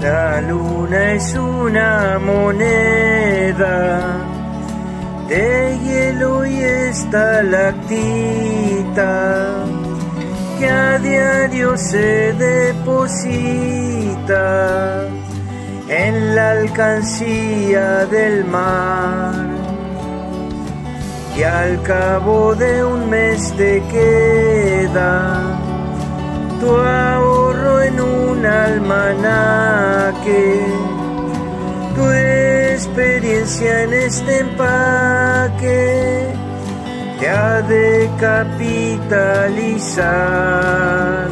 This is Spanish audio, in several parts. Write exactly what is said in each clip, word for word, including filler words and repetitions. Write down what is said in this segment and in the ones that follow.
La luna es una moneda de hielo y estalactita que a diario se deposita en la alcancía del mar, y al cabo de un mes te queda tu ahorro en un almanaque, tu experiencia en este empaque te ha de capitalizar.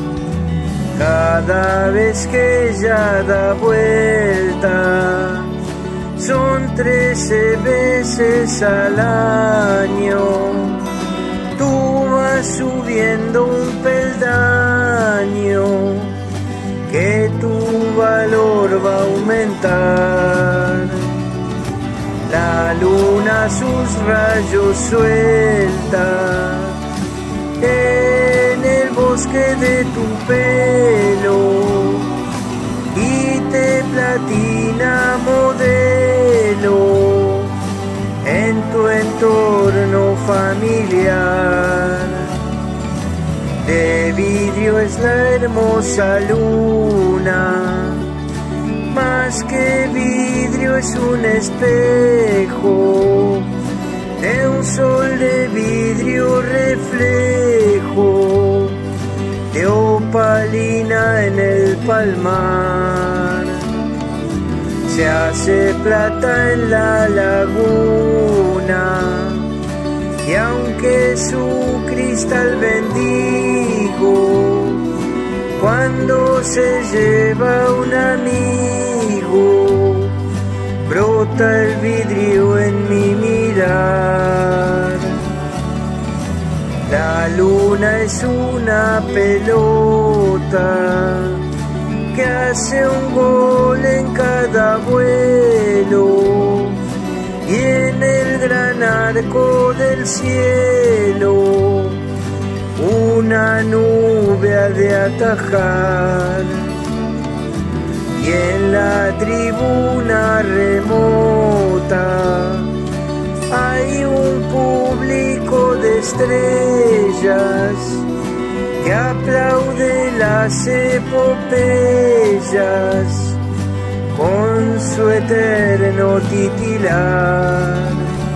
Cada vez que ella da vuelta son trece veces al año. Tú vas subiendo un peldaño que tu valor va a aumentar. La luna sus rayos suelta en el bosque de tu pelo y te platina modelo en tu entorno familiar. De vidrio es la hermosa luna, más que vidrio es un espejo de un sol de vidrio reflejo de opalina en el palmar. Se hace plata en la laguna y aunque su cristal bendigo, cuando se lleva un amigo, brota el vidrio en mi mirar. La luna es una pelota que hace un gol en cada vuelo, y en el gran arco del cielo una nube ha de atajar, y en la tribuna remota hay un público de estrellas que aplaude las epopeyas con su eterno titilar.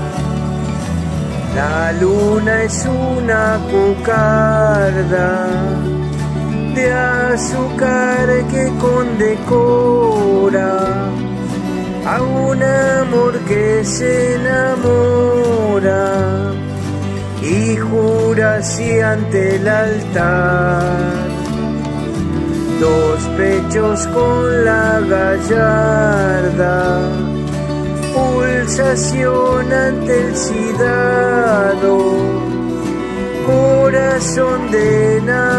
La luna es una cucarda de azúcar que condecora a un amor que se enamora y jura así ante el altar. Dos pechos con la gallarda, pulsación ante el sidado, corazón de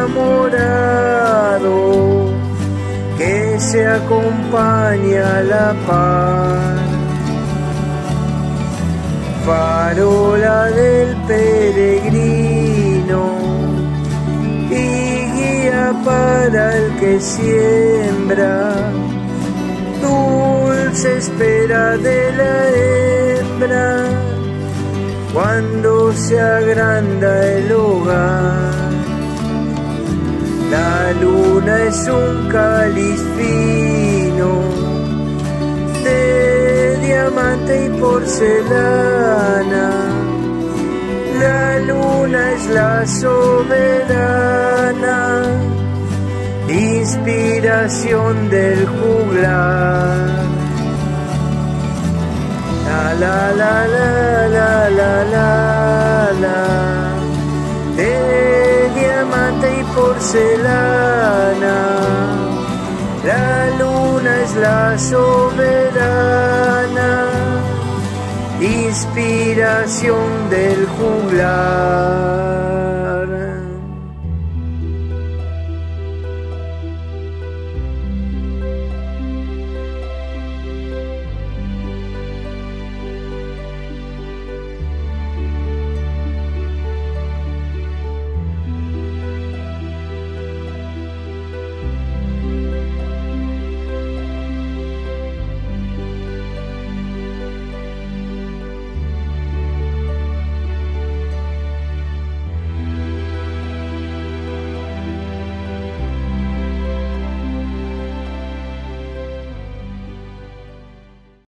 enamorado que se acompaña a la par. Farola del peregrino y guía para el que siembra, dulce espera de la hembra cuando se agranda el hogar. La luna es un cáliz fino de diamante y porcelana. La luna es la soberana, inspiración del juglar. La la la la la la la la, de diamante y porcelana. La luna es la soberana, inspiración del juglar.